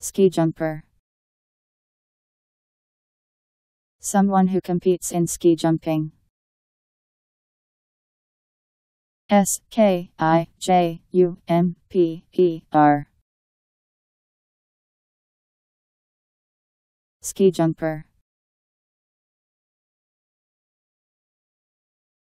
Ski jumper. Someone who competes in ski jumping. Skijumper. Ski jumper.